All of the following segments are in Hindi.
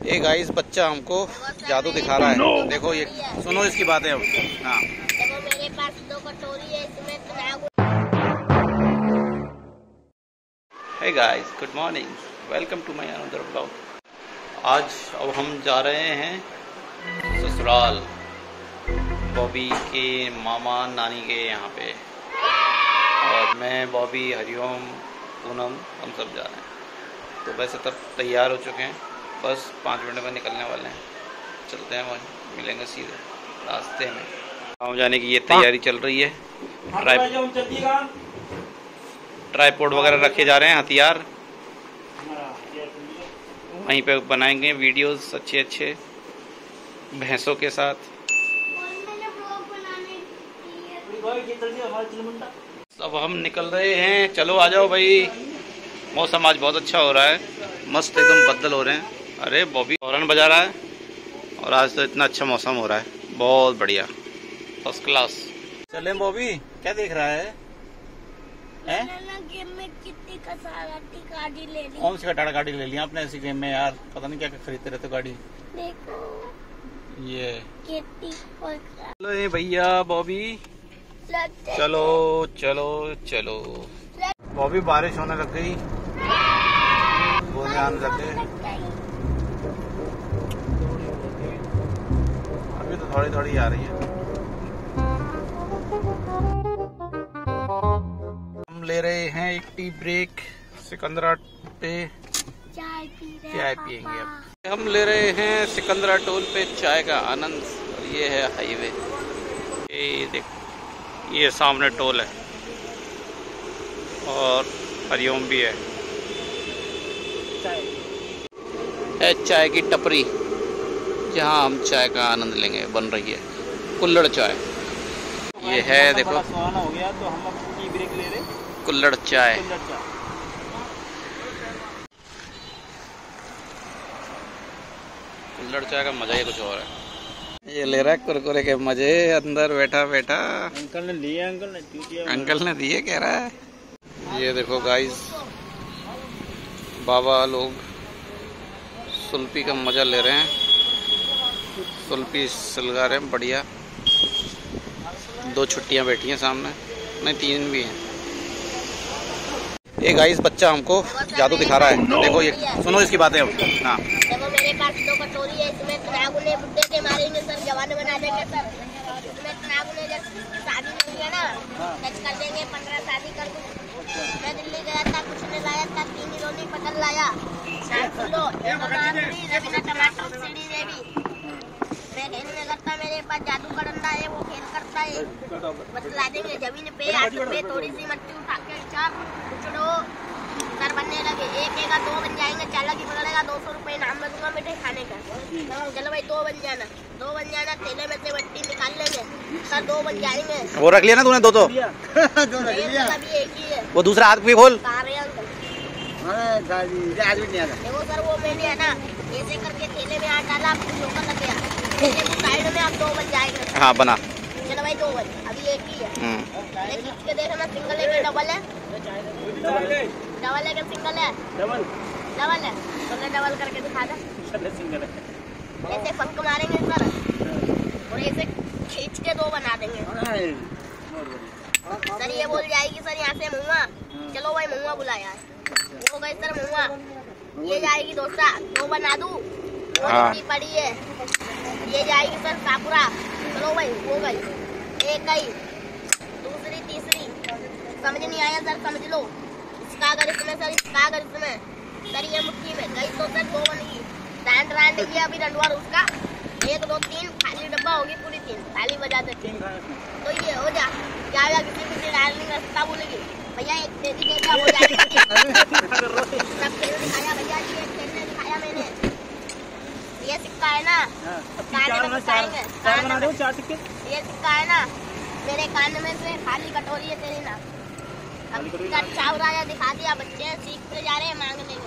ये गाइस बच्चा हमको जादू दिखा रहा है। देखो ये सुनो इसकी बातें अब। हाँ देखो मेरे पास 2 कटोरी है, इसमें hey guys, good morning, welcome to my another blog. आज अब हम जा रहे हैं ससुराल, बॉबी के मामा नानी के यहाँ पे, और मैं, बॉबी, हरिओम, पूनम, हम सब जा रहे हैं। तो वैसे तब तैयार हो चुके हैं, बस 5 मिनट में निकलने वाले हैं। चलते हैं, वहीं मिलेंगे सीधे रास्ते में। गाँव जाने की ये तैयारी चल रही है। ट्राइपॉड वगैरह रखे जा रहे हैं, हथियार वहीं पे बनाएंगे वीडियोस अच्छे भैंसों के साथ। अब हम निकल रहे हैं, चलो आ जाओ भाई। मौसम आज बहुत अच्छा हो रहा है, मस्त एकदम बदल हो रहे हैं। अरे बॉबी हॉर्न बजा रहा है, और आज तो इतना अच्छा मौसम हो रहा है, बहुत बढ़िया, फर्स्ट क्लास। चले बॉबी, क्या देख रहा है? गेम में कितनी गाड़ी ले ली। कौन सी गाड़ी ले लिया आपने ऐसी गेम में यार? पता नहीं क्या खरीदते रहते गाड़ी। देखो ये कितनी भैया बॉबी, चलो चलो चलो। बॉबी बारिश होने लग गई, बूंदे आने लग गए। अभी तो थोड़ी थोड़ी आ रही है। हम ले रहे हैं एक टी ब्रेक सिकंदरा पे, चाय पियेंगे। अब हम ले रहे हैं सिकंदरा टोल पे चाय का आनंद। और ये है हाईवे, ये देख, ये सामने टोल है, और हरिओम भी है चाय की टपरी, जहाँ हम चाय का आनंद लेंगे। बन रही है कुल्हड़ चाय, ये है देखो, हो गया तो हम अब टी ब्रेक ले रहे, कुल्हड़ चाय। कुल्हड़ चाय का मजा ही कुछ और है। ये ले रहा है कुरकुरे के मजे, अंदर बैठा बैठा। अंकल ने लिए, अंकल ने दिए कह रहा है। ये देखो गाइस, बाबा लोग सुल्फी का मजा ले रहे हैं, सुल्फी सुलगा रहे हैं, बढ़िया। 2 छुट्टियां बैठी हैं सामने, नहीं 3 भी हैं। ये गाइस बच्चा हमको जादू दिखा रहा है। देखो ये सुनो इसकी बातें अब। हाँ देखो मेरे पास 2 कटोरी है, इसमें तनागुने बुड्ढे के मारेंगे सर, जवान बना देंगे सर। इसमें तनागुने जब शादी नहीं है ना, टच कर देंगे, 15 शादी कर दूँ। मैं दिल्ली गया था, कुछ नहीं लाया था, 3 किलो पटल लाया, 7 किलो टमाटर सीढ़ी देवी। मैं खेल में करता, मेरे पास जादू का डंडा है, वो खेल करता है, बतला देंगे। जमीन पे हाथ पे थोड़ी सी मट्टी उठा के चार उछड़ो, सर बनने लगे। 1 का 2 बन जाएंगे, चाला की पकड़ेगा, 200 रुपये इनाम लगूंगा मिठाई खाने का। चलो भाई 2 बन जाना, 2 बन जाना। थैले में से मट्टी निकाल लेंगे सर, 2 बन जाएंगे। वो रख लिया ना तूने? 2 तो अभी एक ही है। वो दूसरा हाथ भी खोल। देखो सर, वो मैंने है ना ऐसे करके थैले में हाथ डाला, ठोकर लग गया, साइड में आप 2 बन जाएंगे। हाँ बना। चलो भाई 2 बन, अभी एक ही है। खींच के देखना, सिंगल है कि डबल है? डबल है कि सिंगल है? डबल है, तो डबल करके दिखा दे। ऐसे पंख मारेंगे सर, और ऐसे खींच के 2 बना देंगे सर। ये बोल जाएगी सर यहाँ से मुआ। चलो भाई मुआ बुलाया है, वो गई सर मुआ। ये जाएगी दोसा, 2 बना दूं, वो पड़ी है। ये जाएगी सर सापुरा। चलो भाई हो गई, एक गई, दूसरी तीसरी। समझ नहीं आया सर, समझ लो। इसका अगर इसमें सर, इसका अगर इसमें सर, ये मुट्ठी में गई तो सर 2 बनेगी। रांड ये अभी रंडवा उसका 1 2 3 खाली डब्बा होगी, पूरी 3 खाली बजा देते। तो ये हो जा क्या किसी डालने का रास्ता बोलेगी भैया, एक तेजी देगा हो जाएगा। सब खेल दिखाया भैया जी, एक खेलने दिखाया मैंने। ये सिक्का है ना, कान में घुसाएंगे। ये सिक्का है ना, मेरे कान में से खाली कटोरी है तेरी ना। अच्छा हो रहा है, दिखा दिया, बच्चे सीखते जा रहे हैं, मांग लेंगे।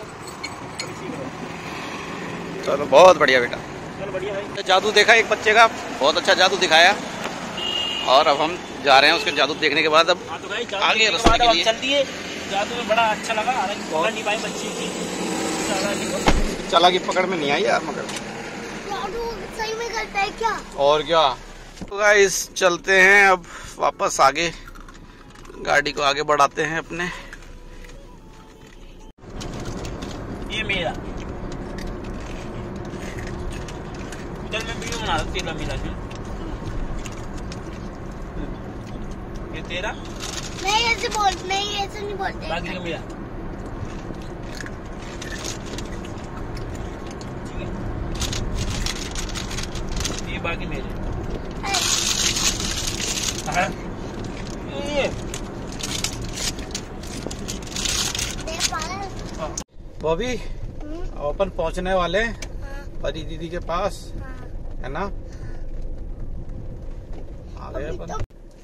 चलो बहुत बढ़िया बेटा, जादू देखा एक बच्चे का, बहुत अच्छा जादू दिखाया। और अब हम जा रहे हैं उसके जादू देखने के बाद। अब आगे रास्ते के लिए चल दिए। जादू में बड़ा अच्छा लगा, हालांकि बोल नहीं पाई बच्ची की। चालाकी पकड़ में नहीं आई यार मगर। सही में करता है क्या? और क्या। तो गाइस चलते हैं अब वापस आगे, गाड़ी को आगे बढ़ाते हैं अपने। ये मेरा चल मैं वीडियो बना रहा तेरा मेरा ये तेरा नहीं ऐसे नहीं बोलते। बाकी का मेरा ये बाकी मेरे बॉबी अपन पहुंचने वाले परी दीदी के पास है ना। आ गए अपन।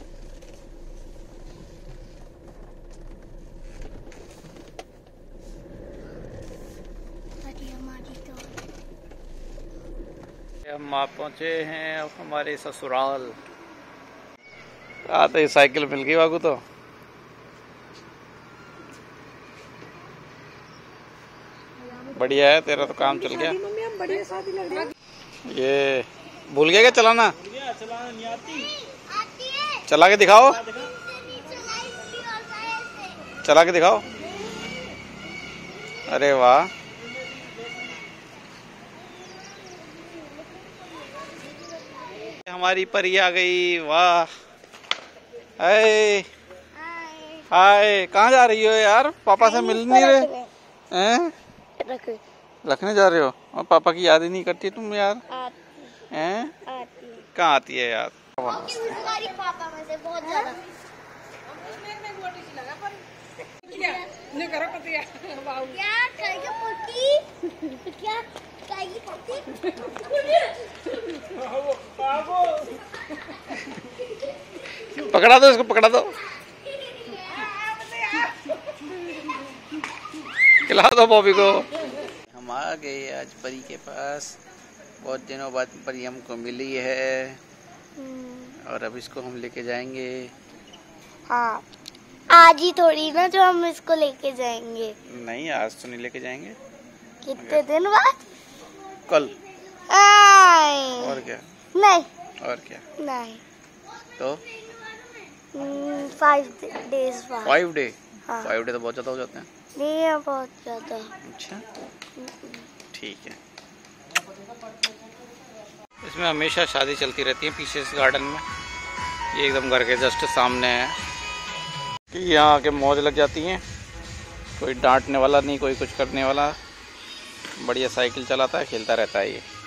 हम आप पहुंचे हैं अब हमारे ससुराल। आते ही साइकिल मिल गई बाबू। तो बढ़िया है, तेरा तो काम चल गया। ये भूल गया क्या चलाना? चलाना नहीं आती। चला के दिखाओ, चला के दिखाओ। अरे वाह, हमारी परी आ गई। वाह, हाय हाय। कहाँ जा रही हो यार? पापा से मिल नहीं रहे हैं? रखने जा रहे हो? और पापा की याद ही नहीं करती तुम यार हैं? कहाँ आती है यार? पापा में से बहुत ज्यादा। पकड़ा दो इसको, पकड़ा दो, खिला दो बॉबी को। हम आ गए आज परी के पास। बहुत दिनों बाद परी हमको मिली है और अब इसको हम लेके जाएंगे। हाँ, आज ही थोड़ी ना जो हम इसको लेके जाएंगे। नहीं, आज तो नहीं लेके जाएंगे। कितने दिन बाद? कल। और क्या? नहीं। और क्या? नहीं तो 5 days बाद। 5 डे? हाँ। 5 डे तो बहुत ज्यादा हो जाते हैं। नहीं है बहुत ज्यादा। अच्छा ठीक है। इसमें हमेशा शादी चलती रहती है पीछे इस गार्डन में। ये एकदम घर के जस्ट सामने है कि यहाँ आके मौज लग जाती हैं। कोई डांटने वाला नहीं, कोई कुछ करने वाला। बढ़िया साइकिल चलाता है, खेलता रहता है ये।